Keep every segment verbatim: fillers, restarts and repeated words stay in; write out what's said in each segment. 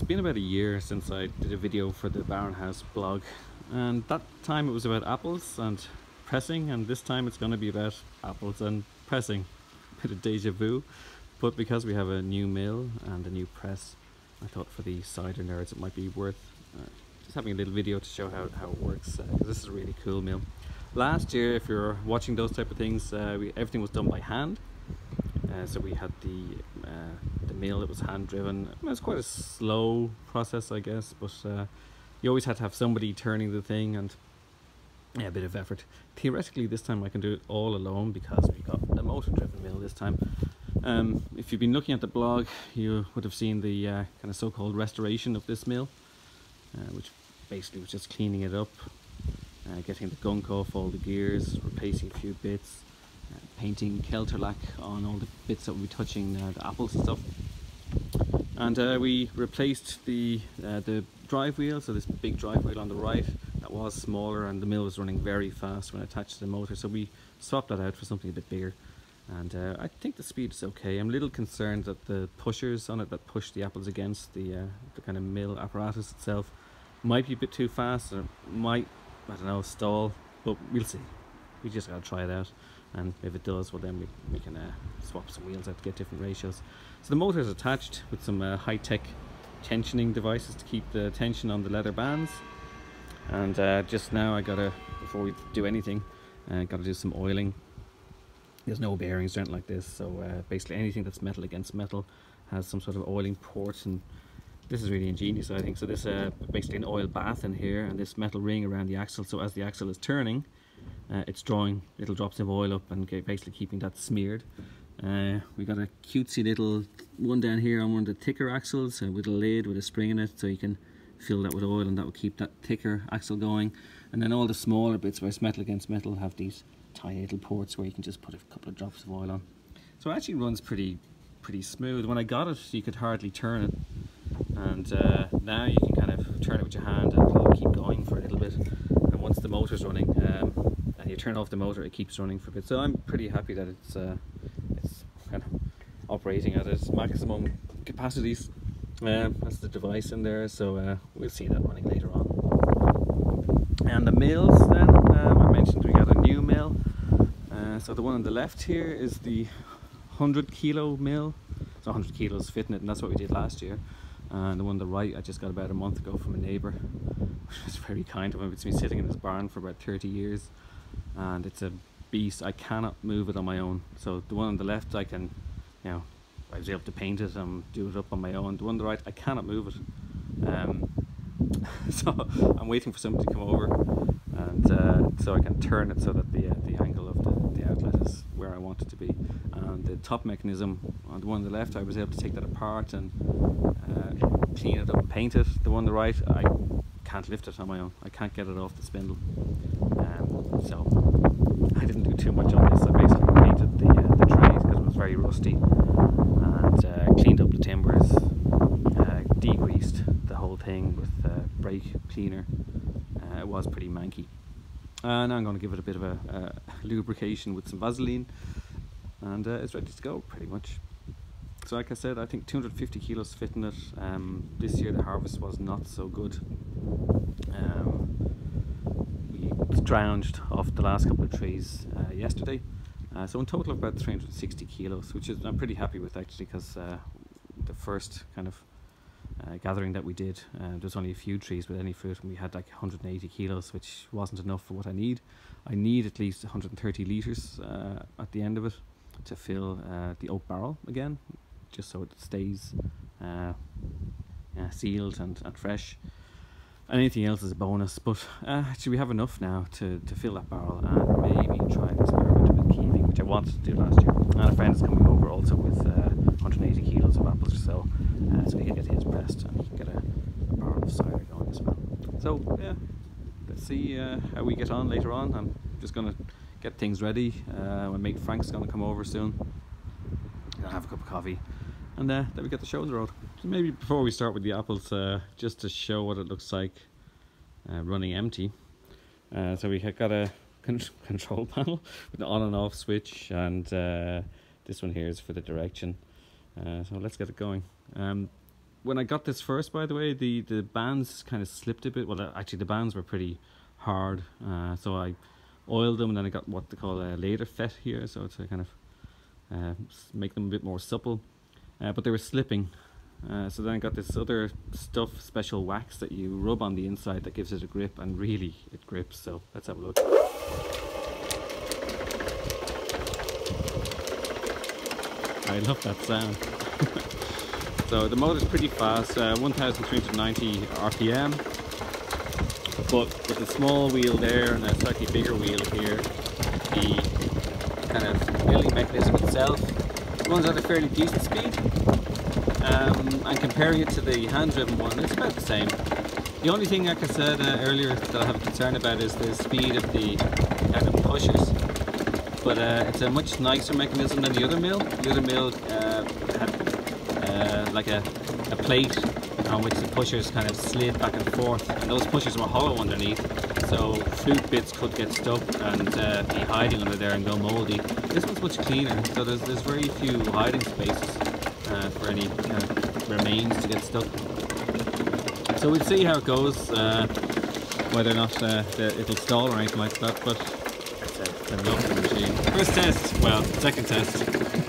been about a year since I did a video for the Bauernhaus blog, and that time it was about apples and pressing, and this time it's going to be about apples and pressing. Bit of deja vu, but because we have a new mill and a new press, I thought for the cider nerds it might be worth uh, just having a little video to show how, how it works, because uh, this is a really cool mill. Last year, if you're watching those type of things, uh, we, everything was done by hand. Uh, so we had the uh, the mill that was hand driven. It was quite a slow process, I guess, but uh, you always had to have somebody turning the thing, and yeah, a bit of effort. Theoretically, this time I can do it all alone because we got a motor driven mill this time. Um, if you've been looking at the blog, you would have seen the uh, kind of so-called restoration of this mill, uh, which basically was just cleaning it up, uh, getting the gunk off all the gears, replacing a few bits, Uh, painting Kelterlack on all the bits that will be touching uh, the apples and stuff. And uh, we replaced the uh, the drive wheel, so this big drive wheel on the right that was smaller, and the mill was running very fast when attached to the motor, so we swapped that out for something a bit bigger. And uh, I think the speed is okay. I'm a little concerned that the pushers on it that push the apples against the uh, the kind of mill apparatus itself might be a bit too fast, or might, I don't know, stall, but we'll see. We just gotta try it out, and if it does, well then we, we can uh, swap some wheels out to get different ratios. So the motor is attached with some uh, high-tech tensioning devices to keep the tension on the leather bands. And uh, just now I gotta, before we do anything, uh, gotta do some oiling. There's no bearings or anything like this, so uh, basically anything that's metal against metal has some sort of oiling port, and this is really ingenious, I think. So this uh, basically an oil bath in here, and this metal ring around the axle, so as the axle is turning, Uh, it's drawing little drops of oil up and basically keeping that smeared. Uh, we got a cutesy little one down here on one of the thicker axles uh, with a lid with a spring in it, so you can fill that with oil and that will keep that thicker axle going. And then all the smaller bits where it's metal against metal have these tiny little ports where you can just put a couple of drops of oil on. So it actually runs pretty pretty smooth. When I got it, you could hardly turn it, and uh, now you can kind of turn it with your hand and it'll keep going for a little bit. And once the motor's running, um, and you turn off the motor, it keeps running for a bit. So I'm pretty happy that it's uh, it's kind of operating at its maximum capacities. Um, that's the device in there, so uh, we'll see that running later on. And the mills then, um, I mentioned we got a new mill. Uh, so the one on the left here is the one hundred kilo mill. So one hundred kilos fitting it, and that's what we did last year. And the one on the right I just got about a month ago from a neighbour, which was very kind of him. It's been sitting in his barn for about thirty years, and it's a beast. I cannot move it on my own. So the one on the left, I can, you know, I was able to paint it and do it up on my own. The one on the right, I cannot move it. Um, so I'm waiting for somebody to come over, and uh, so I can turn it so that the uh, the angle of the, the outlet is where I want it to be. And the top mechanism on the one on the left, I was able to take that apart and uh, clean it up and paint it. The one on the right, I can't lift it on my own. I can't get it off the spindle. Um, so I didn't do too much on this. I basically painted the, uh, the trays because it was very rusty, and uh, cleaned up the timbers, uh, degreased the whole thing with uh, brake cleaner. Uh, it was pretty manky. Uh, now I'm going to give it a bit of a, a lubrication with some Vaseline, and uh, it's ready to go pretty much. So like I said, I think two hundred fifty kilos fitting it. Um, this year the harvest was not so good. Um, we scrounged off the last couple of trees uh, yesterday. Uh, so in total about three hundred sixty kilos, which is I'm pretty happy with actually, because uh, the first kind of uh, gathering that we did, uh, there was only a few trees with any fruit, and we had like one hundred eighty kilos, which wasn't enough for what I need. I need at least one hundred thirty litres uh, at the end of it to fill uh, the oak barrel again, just so it stays uh, uh, sealed and, and fresh. Anything else is a bonus, but uh, actually we have enough now to, to fill that barrel and maybe try and experiment with keeving, which I wanted to do last year. And a friend is coming over also with uh, one hundred eighty kilos of apples or so, uh, so he can get his pressed and he can get a, a barrel of cider going as well. So yeah, let's see uh, how we get on later on. I'm just going to get things ready. Uh, my mate Frank's going to come over soon. I'll have a cup of coffee, and uh, then we get the show on the road. So maybe before we start with the apples, uh, just to show what it looks like uh, running empty. Uh, so we have got a con control panel with an on and off switch, and uh, this one here is for the direction. Uh, so let's get it going. Um, when I got this first, by the way, the, the bands kind of slipped a bit. Well, actually the bands were pretty hard, uh, so I oiled them, and then I got what they call a later fet here, so to kind of uh, make them a bit more supple, uh, but they were slipping. Uh, so then I got this other stuff, special wax that you rub on the inside that gives it a grip, and really it grips. So let's have a look. I love that sound. So the motor's pretty fast, uh, one thousand three hundred ninety R P M, but with a small wheel there and a slightly bigger wheel here, the kind of milling mechanism itself runs at a fairly decent speed. Um, and comparing it to the hand-driven one, it's about the same. The only thing, like I said uh, earlier, that I have a concern about is the speed of the kind of pushers. But uh, it's a much nicer mechanism than the other mill. The other mill uh, had uh, like a, a plate on which the pushers kind of slid back and forth, and those pushers were hollow underneath, so fruit bits could get stuck and uh, be hiding under there and go mouldy. This one's much cleaner, so there's, there's very few hiding spaces uh, for any uh, remains to get stuck. So we'll see how it goes, uh, whether or not uh, the, it'll stall or anything like that, but I love the machine. First test, well, second test.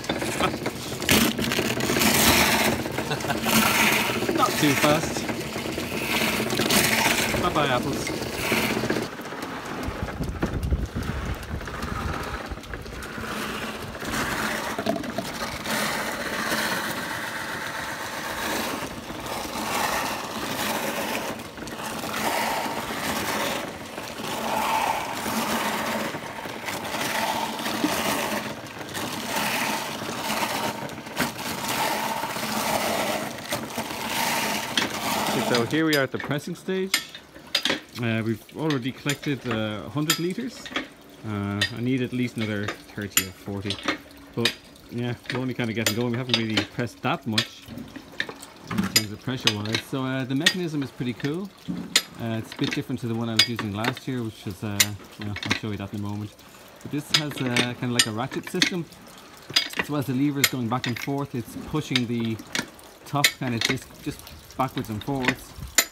Not too fast. Bye bye apples. So here we are at the pressing stage. Uh, we've already collected uh, one hundred litres. Uh, I need at least another thirty or forty. But yeah, we're only kind of getting going. We haven't really pressed that much in terms of pressure wise. So uh, the mechanism is pretty cool. Uh, it's a bit different to the one I was using last year, which is, uh, yeah, I'll show you that in a moment. But this has uh, kind of like a ratchet system. So as the lever is going back and forth, it's pushing the top kind of disc just backwards and forwards,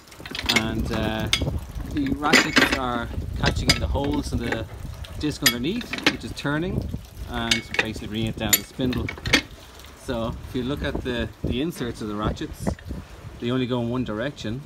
and uh, the ratchets are catching in the holes in the disc underneath, which is turning and basically bringing it down the spindle. So if you look at the, the inserts of the ratchets, they only go in one direction,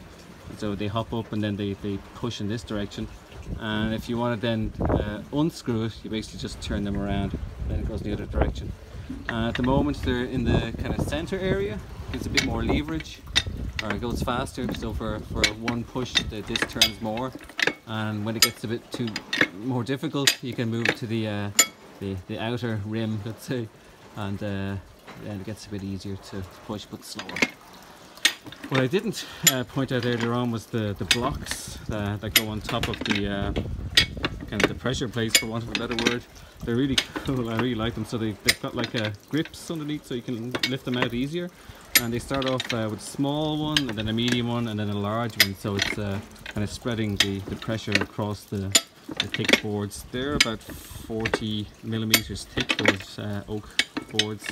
so they hop up and then they, they push in this direction, and if you want to then uh, unscrew it, you basically just turn them around, then it goes in the other direction. Uh, at the moment they're in the kind of center area, gives a bit more leverage, or it goes faster, so for, for one push the disc turns more, and when it gets a bit too more difficult you can move it to the uh, the, the outer rim, let's say, and uh, then it gets a bit easier to push but slower. What I didn't uh, point out earlier on was the, the blocks uh, that go on top of the uh, kind of the pressure plates, for want of a better word. They're really cool, I really like them. So they, they've got like a grips underneath so you can lift them out easier. And they start off uh, with a small one, and then a medium one, and then a large one. So it's uh, kind of spreading the, the pressure across the, the thick boards. They're about forty millimeters thick, those uh, oak boards.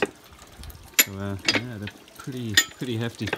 So uh, yeah, they're pretty pretty hefty.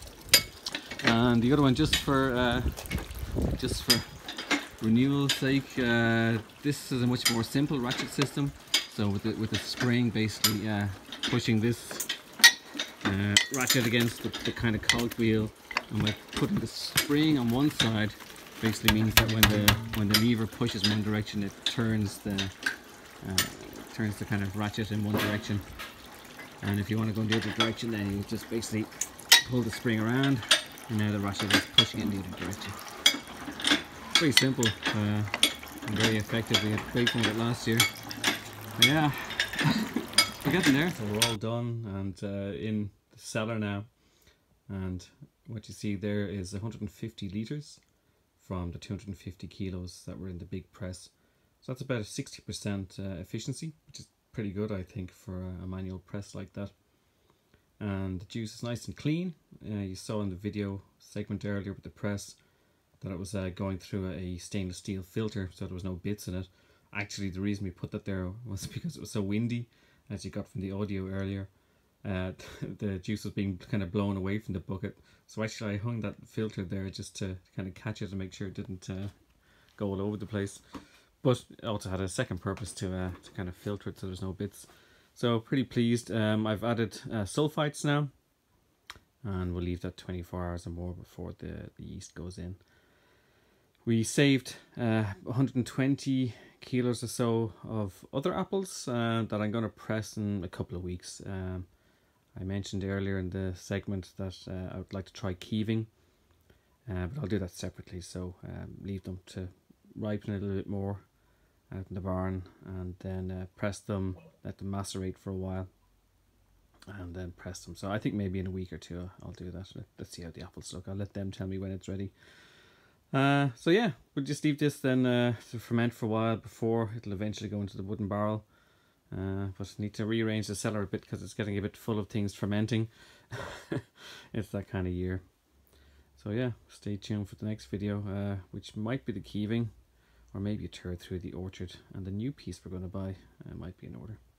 And the other one, just for uh, just for renewal's sake, uh, this is a much more simple ratchet system. So with the, with the spring basically uh, pushing this uh, ratchet against the, the kind of cogwheel, and by putting the spring on one side basically means that when the when the lever pushes in one direction, it turns the uh, turns the kind of ratchet in one direction. And if you want to go in the other direction, then you just basically pull the spring around, and now the ratchet is pushing it in the other direction. Pretty simple uh, and very effective. We had great fun with it last year. But yeah, we're getting there. So we're all done and uh, in the cellar now. And what you see there is one hundred fifty litres from the two hundred fifty kilos that were in the big press. So that's about a sixty percent uh, efficiency, which is pretty good, I think, for a, a manual press like that. And the juice is nice and clean. Uh, you saw in the video segment earlier with the press that it was uh, going through a stainless steel filter, so there was no bits in it. Actually, the reason we put that there was because it was so windy, as you got from the audio earlier. uh, the juice was being kind of blown away from the bucket. So actually I hung that filter there just to kind of catch it and make sure it didn't uh, go all over the place. But it also had a second purpose to, uh, to kind of filter it so there's no bits. So pretty pleased. Um, I've added uh, sulfites now, and we'll leave that twenty-four hours or more before the, the yeast goes in. We saved uh, one hundred twenty kilos or so of other apples uh, that I'm going to press in a couple of weeks. Um, I mentioned earlier in the segment that uh, I would like to try keeving, uh, but I'll do that separately. So um, leave them to ripen a little bit more out in the barn, and then uh, press them, let them macerate for a while, and then press them. So I think maybe in a week or two I'll do that. Let's see how the apples look. I'll let them tell me when it's ready. Uh, so yeah, we'll just leave this then uh, to ferment for a while before it'll eventually go into the wooden barrel. Uh, but need to rearrange the cellar a bit because it's getting a bit full of things fermenting. It's that kind of year. So yeah, stay tuned for the next video, uh, which might be the keeving, or maybe a tour through the orchard, and the new piece we're going to buy uh, might be in order.